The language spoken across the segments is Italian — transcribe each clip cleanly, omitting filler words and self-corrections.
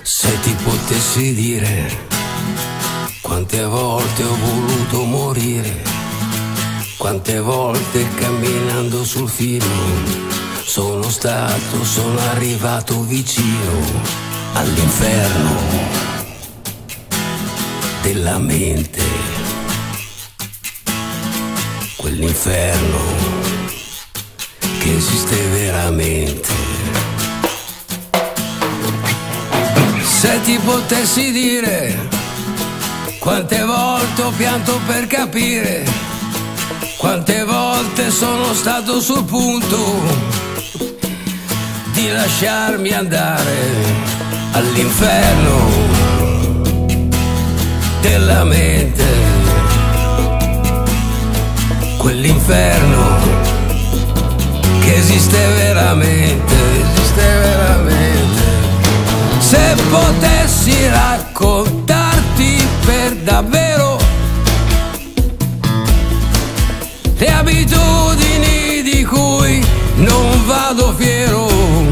Se ti potessi dire quante volte ho voluto morire, quante volte camminando sul filo sono arrivato vicino all'inferno della mente, quell'inferno che esiste veramente. Se ti potessi dire quante volte ho pianto per capire, quante volte sono stato sul punto di lasciarmi andare all'inferno della mente, quell'inferno che esiste veramente, esiste veramente. Se potessi raccontarti per davvero le abitudini di cui non vado fiero,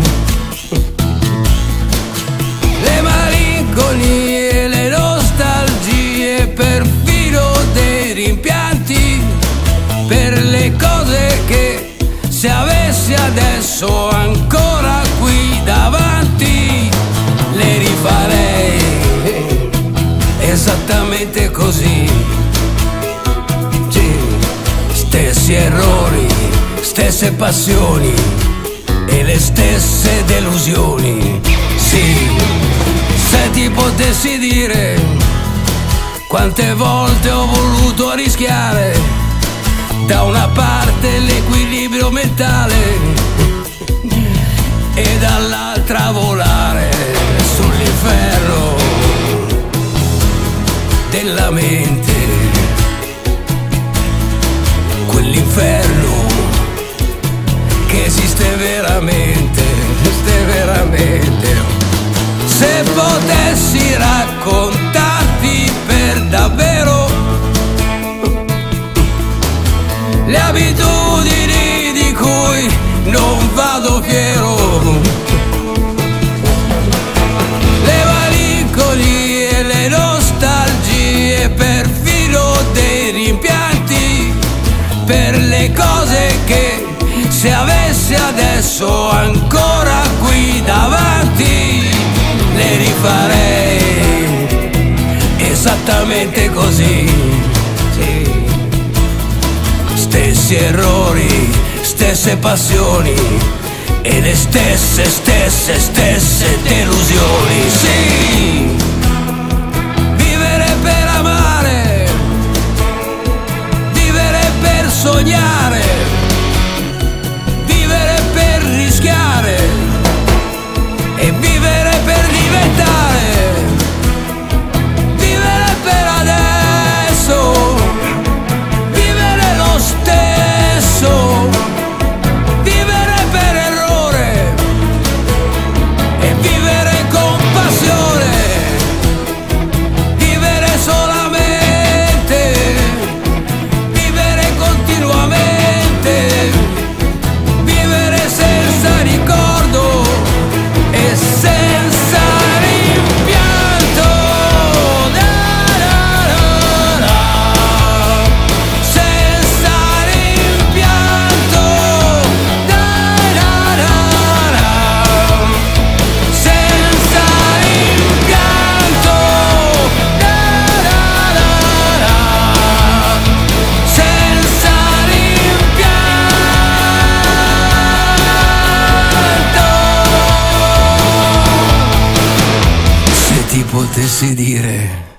le malinconie, le nostalgie, perfino dei rimpianti per le cose che se avessi adesso ancora qui davanti le rifarei esattamente così. Sì, stessi errori, stesse passioni e le stesse delusioni. Sì, se ti potessi dire quante volte ho voluto rischiare da una parte l'equilibrio mentale e dall'altra volare sull'inferno della mente, quell'inferno che esiste veramente, esiste veramente. Se potessi raccontarti per davvero le abitudini di cui non vado fiero, le malinconie, le nostalgie, perfino dei rimpianti per le cose che se avessi adesso ancora qui davanti le rifarei esattamente così. Sì. Stessi errori, stesse passioni e le stesse delusioni. Sì, vivere per amare, vivere per sognare, vivere per rischiare e vivere per diventare, vivere per adesso, vivere lo stesso, vivere per errore e vivere con passione, vivere solamente, vivere continuamente, vivere senza ricordo e senza rimpianto. Senza rimpianto. Senza rimpianto. Senza rimpianto. Se ti potessi dire